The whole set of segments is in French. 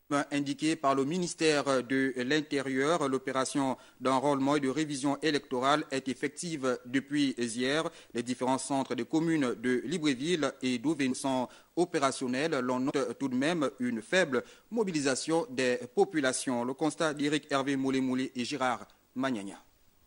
Indiqué par le ministère de l'Intérieur, l'opération d'enrôlement et de révision électorale est effective depuis hier. Les différents centres des communes de Libreville et d'Ouvéné sont opérationnels. L'on note tout de même une faible mobilisation des populations. Le constat d'Éric Hervé Moulé et Gérard Magnagna.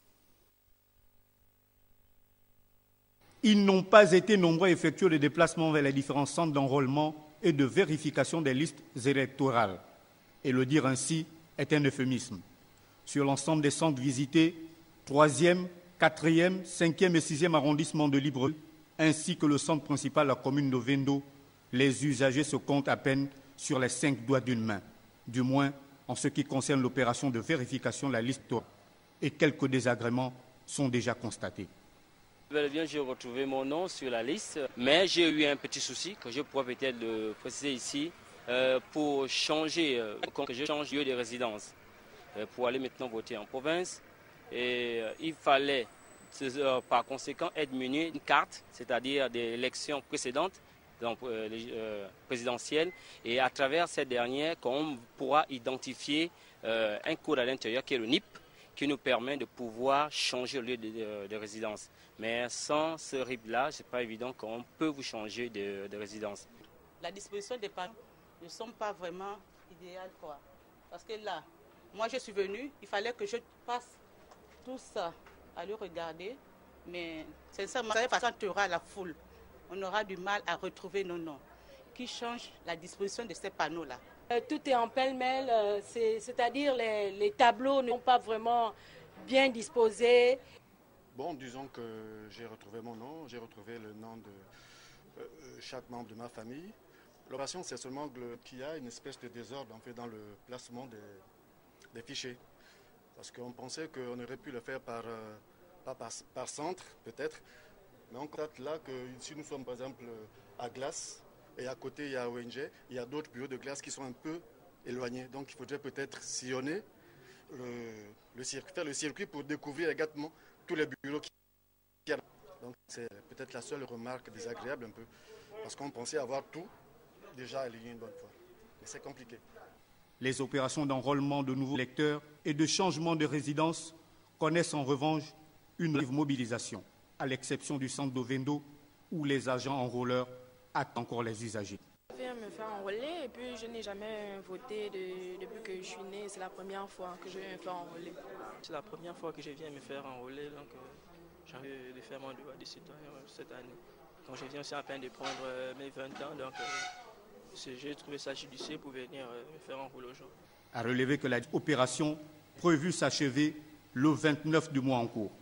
Ils n'ont pas été nombreux à effectuer les déplacements vers les différents centres d'enrôlement et de vérification des listes électorales. Et le dire ainsi est un euphémisme. Sur l'ensemble des centres visités, 3e, 4e, 5e et 6e arrondissement de Libreville, ainsi que le centre principal de la commune de Vendo, les usagers se comptent à peine sur les 5 doigts d'une main, du moins en ce qui concerne l'opération de vérification de la liste. Et quelques désagréments sont déjà constatés. J'ai retrouvé mon nom sur la liste, mais j'ai eu un petit souci que je pourrais peut-être le préciser ici. Pour changer, que je change lieu de résidence, pour aller maintenant voter en province. Et il fallait par conséquent être muni d'une carte, c'est-à-dire des élections précédentes, donc présidentielles. Et à travers cette dernière, on pourra identifier un code à l'intérieur qui est le NIP, qui nous permet de pouvoir changer le lieu de résidence. Mais sans ce RIB-là, ce n'est pas évident qu'on peut vous changer de résidence. La disposition des panneaux ne sont pas vraiment idéales, quoi. Parce que là, moi je suis venue, il fallait que je passe tout ça à le regarder, mais sincèrement, quand il y aura la foule, on aura du mal à retrouver nos noms. Qui change la disposition de ces panneaux-là? Tout est en pêle-mêle, c'est-à-dire les tableaux ne sont pas vraiment bien disposés. Bon, disons que j'ai retrouvé mon nom, j'ai retrouvé le nom de chaque membre de ma famille. L'opération, c'est seulement qu'il y a une espèce de désordre en fait, dans le placement des fichiers. Parce qu'on pensait qu'on aurait pu le faire par centre, peut-être. Mais on constate là que si nous sommes par exemple à Glace, et à côté il y a ONG, il y a d'autres bureaux de glace qui sont un peu éloignés. Donc il faudrait peut-être sillonner faire le circuit pour découvrir également tous les bureaux qui y a. Donc c'est peut-être la seule remarque désagréable un peu. Parce qu'on pensait avoir tout déjà aligné une bonne fois. Mais c'est compliqué. Les opérations d'enrôlement de nouveaux électeurs et de changement de résidence connaissent en revanche une vive mobilisation, à l'exception du centre d'Ovendo où les agents enrôleurs attendent encore les usagers. Je viens me faire enrôler et puis je n'ai jamais voté depuis que je suis née. C'est la première fois que je viens me faire enrôler. C'est la première fois que je viens me faire enrôler, donc j'ai envie de faire mon devoir de citoyen cette année. Quand je viens aussi à peine de prendre mes 20 ans, donc j'ai trouvé ça judicieux pour venir me faire enrôler aujourd'hui. À relever que l'opération prévue s'achever le 29 du mois en cours.